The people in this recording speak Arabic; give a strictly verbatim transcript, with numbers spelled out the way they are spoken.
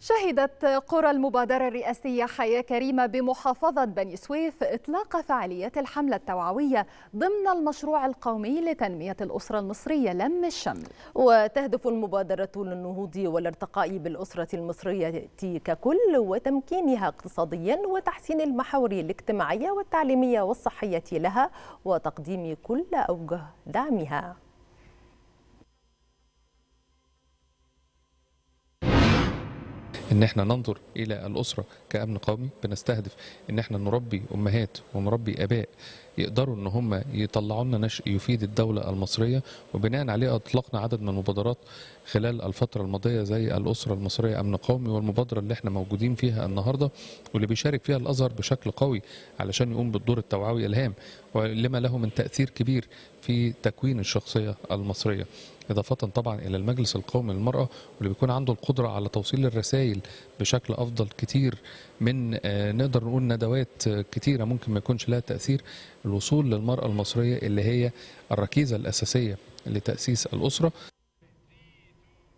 شهدت قرى المبادرة الرئاسية حياة كريمة بمحافظة بني سويف إطلاق فعاليات الحملة التوعوية ضمن المشروع القومي لتنمية الأسرة المصرية لم الشمل. وتهدف المبادرة للنهوض والارتقاء بالأسرة المصرية ككل وتمكينها اقتصاديا وتحسين المحاور الاجتماعية والتعليمية والصحية لها وتقديم كل أوجه دعمها. ان احنا ننظر الى الاسره كامن قومي، بنستهدف ان احنا نربي امهات ونربي اباء يقدروا ان هم يطلعوا لنا نشء يفيد الدوله المصريه، وبناء عليه اطلقنا عدد من المبادرات خلال الفتره الماضيه زي الاسره المصريه امن قومي، والمبادره اللي احنا موجودين فيها النهارده واللي بيشارك فيها الازهر بشكل قوي علشان يقوم بالدور التوعوي الهام ولما له من تاثير كبير في تكوين الشخصيه المصريه، إضافة طبعا إلى المجلس القومي للمرأة واللي بيكون عنده القدرة على توصيل الرسائل بشكل أفضل كتير من نقدر نقول ندوات كتيرة ممكن ما يكونش لها تأثير. الوصول للمرأة المصرية اللي هي الركيزة الأساسية لتأسيس الأسرة